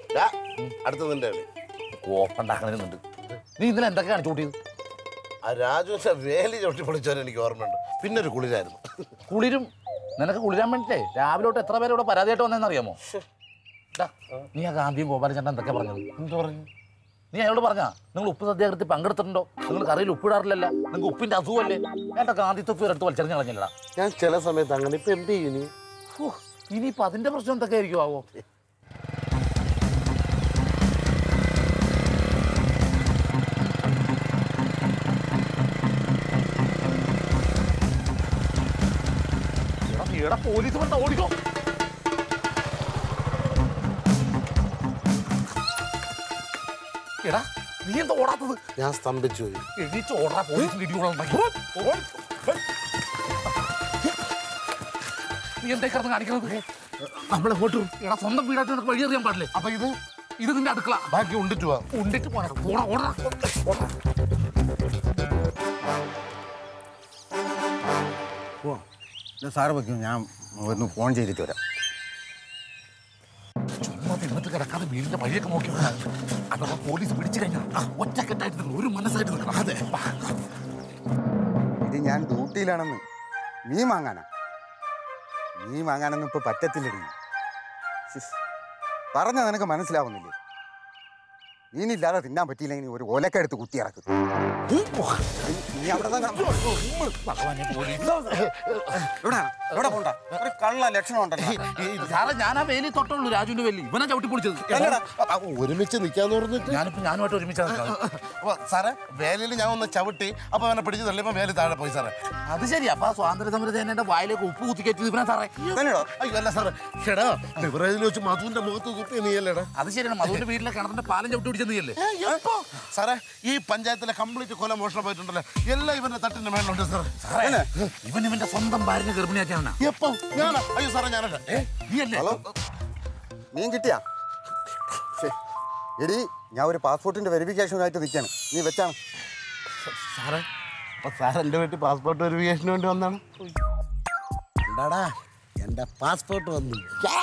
അടുത്ത നിന്റെ കോപ്പുണ്ടാക്കണുണ്ട്. നീ ഇന്നലെ എന്തൊക്കെ കാണിച്ചു കൂട്ടിയത്? ആ രാജുവിന്റെ വേലി ചവിട്ടി പൊളിച്ചവരെ എനിക്ക് ഓർമ്മയുണ്ട്. പിന്നെ ഒരു കുളിരായിരുന്നു. കുളിരും നിനക്ക് കുളിരാൻ വേണ്ടിട്ടേ രാവിലെ തൊട്ട് എത്ര പേര് ഇവിടെ പരാതിയായിട്ട് വന്നതെന്ന് അറിയാമോ? നീ ആ ഗാന്ധിയും ഗോപാലചന്ദ്രൻ എന്തൊക്കെ പറഞ്ഞത്? എന്താ പറഞ്ഞു? നീ അയാളോട് പറഞ്ഞാ നിങ്ങൾ ഉപ്പ് സത്യാഗ്രഹത്തിൽ പങ്കെടുത്തിട്ടുണ്ടോ? നിങ്ങൾ കറിയിൽ ഉപ്പിടാറില്ലല്ല, നിങ്ങൾക്ക് ഉപ്പിന്റെ അസുഖമല്ലേ? എന്റെ ഗാന്ധി തൊപ്പി ഒരിടത്ത് വലിച്ചെറിഞ്ഞ് കളഞ്ഞില്ലടാ. ഞാൻ ചില സമയത്ത് അങ്ങനെ. ഇപ്പൊ എന്ത് ചെയ്യും നീ? ഇനിയിപ്പോ അതിന്റെ പ്രശ്നം എന്തൊക്കെ ആയിരിക്കും ആവോ? പോലീസ് വന്ന ഓടിക്കോ. എടാ നീ എന്താ ഓടാത്തത്? ഞാൻ സ്തംഭിച്ചു പോയി. എണീച്ച് ഓടാ. പോലീസിന്റെ ഇടിയോളം നീ എന്താ കിടന്ന് കാണിക്കുന്നത്? നമ്മളെങ്ങോട്ടും. എടാ സ്വന്തം വീടായിട്ട് നിനക്ക് വഴി അറിയാൻ പാടില്ലേ? അപ്പൊ ഇത് നിന്റെ അടുക്കള. ബാക്കി ഉണ്ടിട്ട് പോവാം. ഉണ്ടിട്ട് പോണം. ഓടാ ഓടാ. സാറ് വയ്ക്കും, ഞാൻ ഒന്ന് ഫോൺ ചെയ്തിട്ട് വരാം. ചുമ്മാ നിന്നിട്ട് കിടക്കാതെ വീടിന്റെ വഴിയൊക്കെ നോക്കി അഥവാ പോലീസ് പിടിച്ചു കഴിഞ്ഞാൽ ഒറ്റക്കെട്ടായിട്ട് നിൽക്കണം, ഒരു മനസ്സായിട്ട് നിൽക്കണം. അതെ, ഇത് ഞാൻ ഡ്യൂട്ടിയിലാണെന്ന്. മീൻ വാങ്ങാനൊന്നും ഇപ്പൊ പറ്റത്തില്ലടി. പറഞ്ഞ നിനക്ക് മനസ്സിലാവുന്നില്ലേ? മീനില്ലാതെ തിന്നാൻ പറ്റിയില്ലെങ്കിൽ ഒരു ഓലക്ക എടുത്ത് കുത്തി ഇറക്കും. നീ അവിടെ കള്ള ലക്ഷണം ഉണ്ടല്ലോ. ഞാൻ ആ വേലി തൊട്ടുള്ളൂ. രാജുവിന്റെ വേലി ഇവനെ ചവിട്ടി പൊളിച്ചത്. ഒരുമിച്ച് നിൽക്കാന്ന് പറഞ്ഞിട്ട് ഞാനുമായിട്ട് ഒരുമിച്ച് സാറേ വേലയിൽ ഞാൻ ഒന്ന് ചവിട്ടി. അപ്പൊ അവനെ പിടിച്ച് തള്ളിയപ്പോ വേലി താഴെ പോയി സാറേ. അത് ശരി. അപ്പൊ സ്വാതന്ത്ര്യ സമര സേനയുടെ വായിലേക്ക് ഉപ്പ് കുത്തിക്കയറ്റി ഇവനെ സാറേ. അയ്യോ അല്ല സാറേ, ചേടാ ബിവറേജിൽ വെച്ച് മധുവിന്റെ മുഖത്ത് കുത്തി നീയല്ലേടാ? അത് ശരിയാണ്. മധുവിന്റെ വീട്ടിലെ കിണറിന്റെ പാലം ചവിട്ടി പിടിച്ചത് നീയല്ലേ? സാറേ ഈ പഞ്ചായത്തിലെ കംപ്ലീറ്റ് കൊല മോഷണം പോയിട്ടുണ്ടല്ലോ. എല്ലാം ഇവന്റെ തട്ടിന്റെ മേലുണ്ട് സാറേ. ഇവന്റെ സ്വന്തം ഭാര്യനെ ഗർഭിണിയാക്കിയാണ്. എപ്പോ? ഞാനാ? അയ്യോ സാറേ ഞാനല്ല. ഹലോ, മീൻ കിട്ടിയാ? എടി, ഞാൻ ഒരു പാസ്പോർട്ടിന്റെ വെരിഫിക്കേഷനായിട്ട് നിൽക്കാണ്. നീ വെച്ചാണ് സാറേ. അപ്പൊ സാർ എന്റെ വീട്ടിൽ പാസ്പോർട്ട് വെരിഫിക്കേഷന് വേണ്ടി വന്നാണ്. എന്താടാ എന്റെ പാസ്പോർട്ട് വന്നു.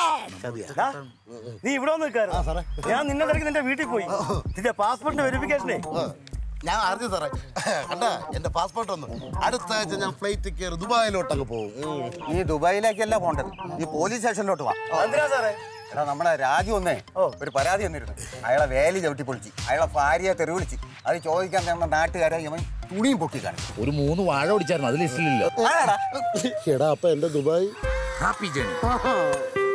നീ ഇവിടെ വന്ന് നിൽക്കാറ്? ഞാൻ നിന്നെ തിരക്കി നിന്റെ വീട്ടിൽ പോയി. നിന്റെ പാസ്പോർട്ടിന്റെ വെരിഫിക്കേഷനേ ഞാൻ അറിഞ്ഞു സാറേ. കണ്ടാ എന്റെ പാസ്പോർട്ട് വന്നു. അടുത്ത ആഴ്ച ഞാൻ ഫ്ലൈറ്റ് കയറി ദുബായിലോട്ടങ്ങ് പോകും. നീ ദുബായിലേക്കല്ല പോണ്ടത്, നീ പോലീസ് സ്റ്റേഷനിലോട്ട് വാ. എന്തിനാ സാറേ? എടാ, നമ്മളെ രാജു ഒന്നേ ഒരു പരാതി വന്നിരുന്നു. അയാളെ വേലി ചവിട്ടി പൊളിച്ച്, അയാളെ ഭാര്യയെ തെറി വിളിച്ച്. അത് ചോദിക്കാൻ നമ്മുടെ നാട്ടുകാരെ ഇവൻ തുണിയും പൊക്കി കാണിച്ചു. ഒരു 3 വാഴ ഓടിച്ചായിരുന്നു, അത് ലിസ്റ്റിലില്ല. എടാ അപ്പൊ എന്റെ ദുബായ് ഹാപ്പി ജേണി.